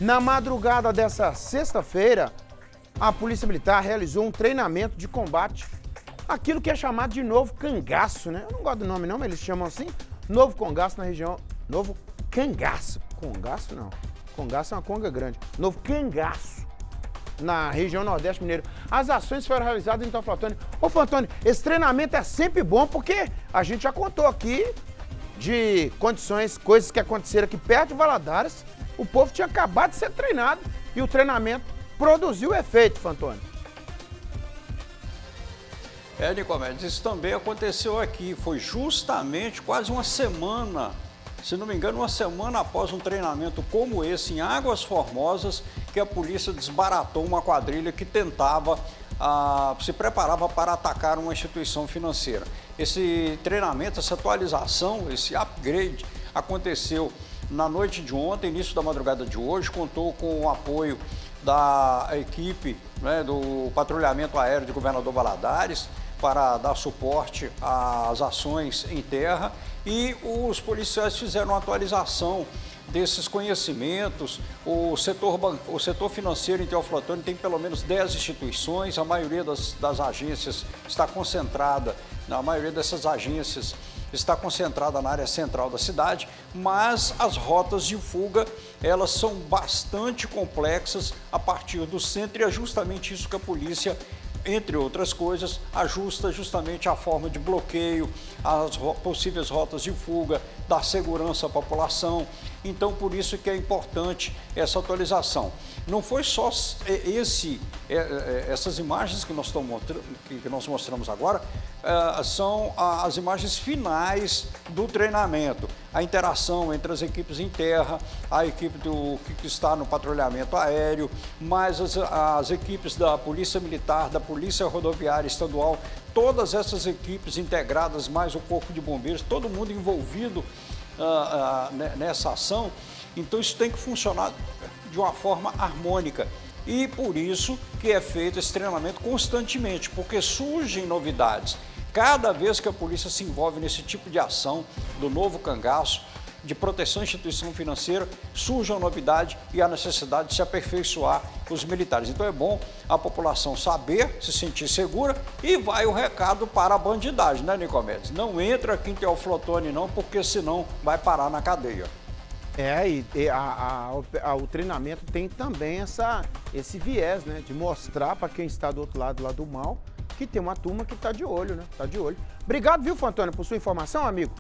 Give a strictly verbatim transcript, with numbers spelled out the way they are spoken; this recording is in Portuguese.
Na madrugada dessa sexta-feira, a Polícia Militar realizou um treinamento de combate àquilo que é chamado de novo cangaço, né? Eu não gosto do nome não, mas eles chamam assim, novo cangaço na região, novo cangaço. Congaço não, congaço é uma conga grande. Novo cangaço na região Nordeste Mineiro. As ações foram realizadas em Teoflotone. Ô, Fantoni, esse treinamento é sempre bom porque a gente já contou aqui de condições, coisas que aconteceram aqui perto de Valadares. O povo tinha acabado de ser treinado e o treinamento produziu efeito, Fantoni. É, Nicomedes, isso também aconteceu aqui. Foi justamente quase uma semana, se não me engano, uma semana após um treinamento como esse em Águas Formosas, que a polícia desbaratou uma quadrilha que tentava, ah, se preparava para atacar uma instituição financeira. Esse treinamento, essa atualização, esse upgrade aconteceu na noite de ontem, início da madrugada de hoje, contou com o apoio da equipe, né, do patrulhamento aéreo de Governador Valadares para dar suporte às ações em terra, e os policiais fizeram uma atualização desses conhecimentos. O setor, o setor financeiro em Teoflotone tem pelo menos dez instituições, a maioria das, das agências está concentrada, a maioria dessas agências está concentrada na área central da cidade, mas as rotas de fuga, elas são bastante complexas a partir do centro, e é justamente isso que a polícia, entre outras coisas, ajusta justamente a forma de bloqueio, as ro- possíveis rotas de fuga, dar segurança à população. Então, por isso que é importante essa atualização. Não foi só esse, essas imagens que nós, estamos mostrando, que nós mostramos agora, são as imagens finais do treinamento. A interação entre as equipes em terra, a equipe do, que está no patrulhamento aéreo, mais as, as equipes da Polícia Militar, da Polícia Rodoviária Estadual, todas essas equipes integradas, mais o Corpo de Bombeiros, todo mundo envolvido uh, uh, nessa ação. Então isso tem que funcionar de uma forma harmônica. E por isso que é feito esse treinamento constantemente, porque surgem novidades. Cada vez que a polícia se envolve nesse tipo de ação do novo cangaço, de proteção à instituição financeira, surge uma novidade e a necessidade de se aperfeiçoar os militares. Então é bom a população saber, se sentir segura, e vai o recado para a bandidagem, né, Nicomedes? Não entra aqui em Teoflotone não, porque senão vai parar na cadeia. É, e, e a, a, a, o treinamento tem também essa, esse viés, né, de mostrar para quem está do outro lado, lá do mal, que tem uma turma que está de olho, né, está de olho. Obrigado, viu, Fantoni, por sua informação, amigo.